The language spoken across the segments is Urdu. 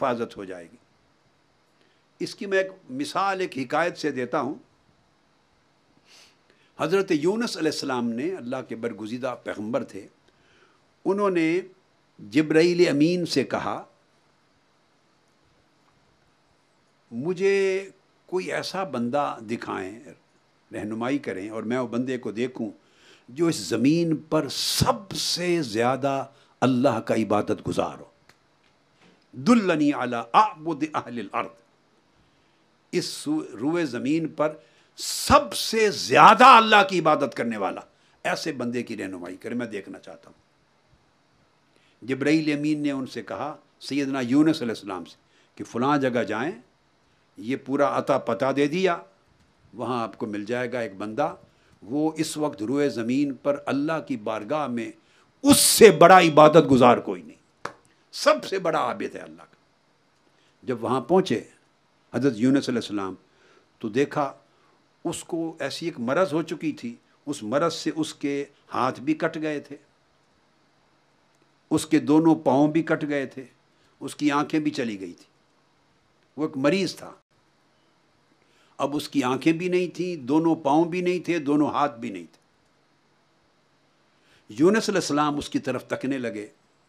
حفاظت ہو جائے گی۔ اس کی میں ایک مثال ایک حکایت سے دیتا ہوں۔ حضرت یونس علیہ السلام نے، اللہ کے برگزیدہ پیغمبر تھے، انہوں نے جبرائیل امین سے کہا مجھے کوئی ایسا بندہ دکھائیں، رہنمائی کریں، اور میں وہ بندے کو دیکھوں جو اس زمین پر سب سے زیادہ اللہ کا عبادت گزار ہو۔ دلنی علی اعبد اہل الارض، اس روئے زمین پر سب سے زیادہ اللہ کی عبادت کرنے والا ایسے بندے کی رہنمائی کرے، میں دیکھنا چاہتا ہوں۔ جبرائیل امین نے ان سے کہا، سیدنا یونس علیہ السلام سے، کہ فلاں جگہ جائیں، یہ پورا عطا پتہ دے دیا، وہاں آپ کو مل جائے گا ایک بندہ، وہ اس وقت روئے زمین پر اللہ کی بارگاہ میں اس سے بڑا عبادت گزار کوئی نہیں، سب سے بڑا عابد ہے اللہ کا۔ جب وہاں پہنچے حضرت یونس علیہ السلام تو دیکھا اس کو ایسی ایک مرض ہو چکی تھی، اس مرض سے اس کے ہاتھ بھی کٹ گئے تھے، اس کے دونوں پاؤں بھی کٹ گئے تھے، اس کی آنکھیں بھی چلی گئی تھی، وہ ایک مریض تھا۔ اب اس کی آنکھیں بھی نہیں تھیں، دونوں پاؤں بھی نہیں تھے، دونوں ہاتھ بھی نہیں تھے۔ یونس علیہ السلام اس کی طرف تکنے لگے،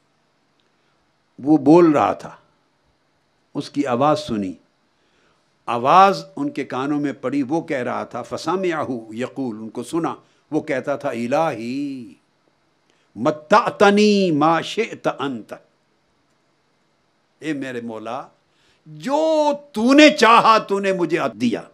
وہ بول رہا تھا، اس کی آواز سنی، آواز ان کے کانوں میں پڑی، وہ کہہ رہا تھا، فسمعہ یقول، ان کو سنا، وہ کہتا تھا، الہی متعتنی ما شئت انت، اے میرے مولا جو تو نے چاہا تو نے مجھے دیا،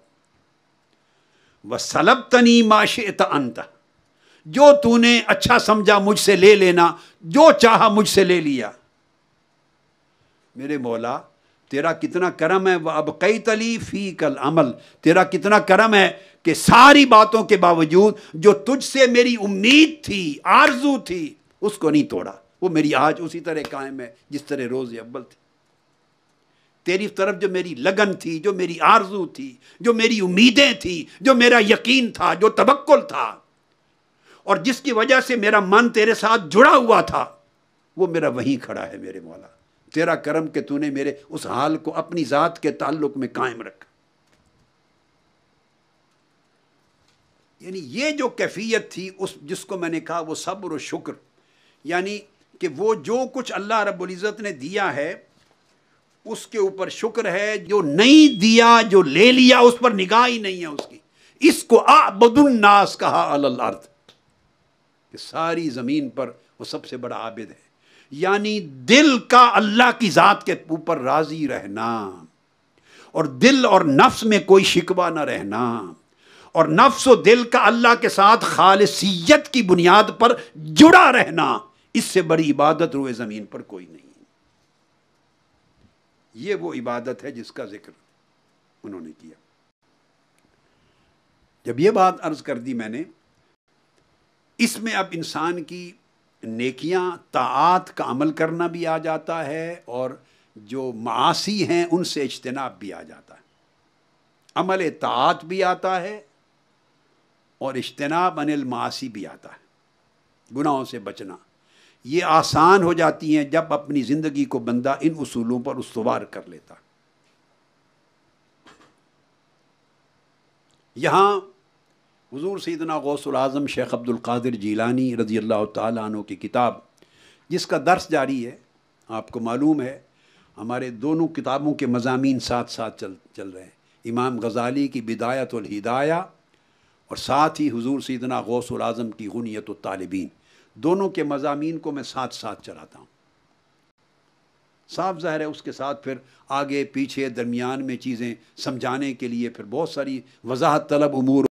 وسلبتنی ما شئت انت، جو تو نے اچھا سمجھا مجھ سے لے لینا، جو چاہا مجھ سے لے لیا۔ میرے مولا تیرا کتنا کرم ہے، وَأَبْقَيْتَ لِي فِيكَ الْعَمَلَ، تیرا کتنا کرم ہے کہ ساری باتوں کے باوجود جو تجھ سے میری امید تھی، آرزو تھی، اس کو نہیں توڑا، وہ میری آج اسی طرح قائم ہے جس طرح روز اول تھی۔ تیری طرف جو میری لگن تھی، جو میری آرزو تھی، جو میری امیدیں تھی، جو میرا یقین تھا، جو توکل تھا، اور جس کی وجہ سے میرا من تیرے ساتھ جڑا ہوا تھا، وہ میرا وہیں کھڑا ہے میرے مولا۔ تیرا کرم کہ تو نے میرے اس حال کو اپنی ذات کے تعلق میں قائم رکھا۔ یعنی یہ جو کیفیت تھی جس کو میں نے کہا وہ صبر و شکر، یعنی کہ وہ جو کچھ اللہ رب العزت نے دیا ہے اس کے اوپر شکر ہے، جو نہیں دیا، جو لے لیا، اس پر نگاہ ہی نہیں ہے اس کی۔ اس کو اعبد الناس کہا علی الارض، کہ ساری زمین پر وہ سب سے بڑا عابد ہے، یعنی دل کا اللہ کی ذات کے اوپر راضی رہنا، اور دل اور نفس میں کوئی شکوہ نہ رہنا، اور نفس و دل کا اللہ کے ساتھ خالصیت کی بنیاد پر جڑا رہنا، اس سے بڑی عبادت روئے زمین پر کوئی نہیں۔ یہ وہ عبادت ہے جس کا ذکر انہوں نے کیا۔ جب یہ بات عرض کر دی میں نے، اس میں اب انسان کی نیکیاں، طاعات کا عمل کرنا بھی آ جاتا ہے، اور جو معاصی ہیں ان سے اجتناب بھی آ جاتا ہے۔ عمل طاعات بھی آتا ہے اور اجتناب عن المعاصی بھی آتا ہے، گناہوں سے بچنا۔ یہ آسان ہو جاتی ہیں جب اپنی زندگی کو بندہ ان اصولوں پر استوار کر لیتا۔ یہاں حضور سیدنا غوث العظم شیخ عبد القادر جیلانی رضی اللہ تعالیٰ عنہ کی کتاب، جس کا درس جاری ہے، آپ کو معلوم ہے ہمارے دونوں کتابوں کے مضامین ساتھ ساتھ چل رہے ہیں، امام غزالی کی بدایت الہدایہ اور ساتھ ہی حضور سیدنا غوث العظم کی غنیت الطالبین، دونوں کے مضامین کو میں ساتھ ساتھ چلاتا ہوں۔ صاف ظاہر ہے اس کے ساتھ پھر آگے پیچھے درمیان میں چیزیں سمجھانے کے لیے پھر بہت ساری وضاحت طلب امور